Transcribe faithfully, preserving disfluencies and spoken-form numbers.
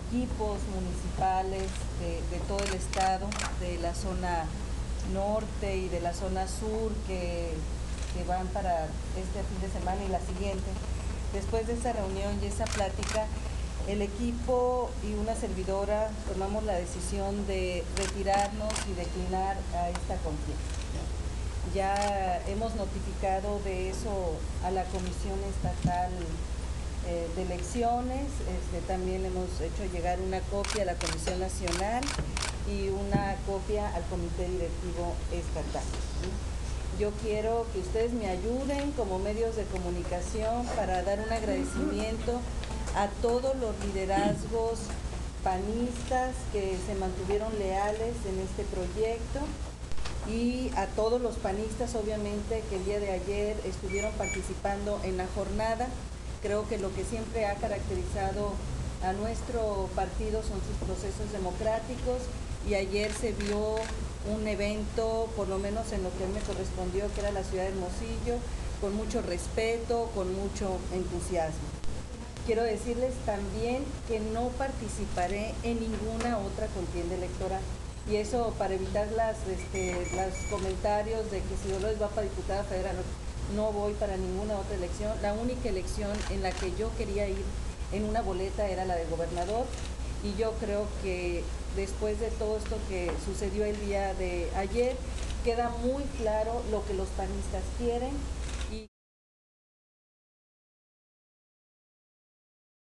equipos municipales de, de todo el estado, de la zona norte y de la zona sur que, que van para este fin de semana y la siguiente. Después de esa reunión y esa plática, el equipo y una servidora tomamos la decisión de retirarnos y declinar a esta contienda. Ya hemos notificado de eso a la Comisión Estatal eh, de Elecciones, este, también hemos hecho llegar una copia a la Comisión Nacional y una copia al Comité Directivo Estatal. Yo quiero que ustedes me ayuden como medios de comunicación para dar un agradecimiento a todos los liderazgos panistas que se mantuvieron leales en este proyecto y a todos los panistas, obviamente, que el día de ayer estuvieron participando en la jornada. Creo que lo que siempre ha caracterizado a nuestro partido son sus procesos democráticos y ayer se vio un evento, por lo menos en lo que a mí me correspondió, que era la ciudad de Hermosillo, con mucho respeto, con mucho entusiasmo. Quiero decirles también que no participaré en ninguna otra contienda electoral. Y eso para evitar las, este, los comentarios de que si Dolores va para diputada federal, no voy para ninguna otra elección. La única elección en la que yo quería ir en una boleta era la de gobernador, y yo creo que después de todo esto que sucedió el día de ayer, queda muy claro lo que los panistas quieren.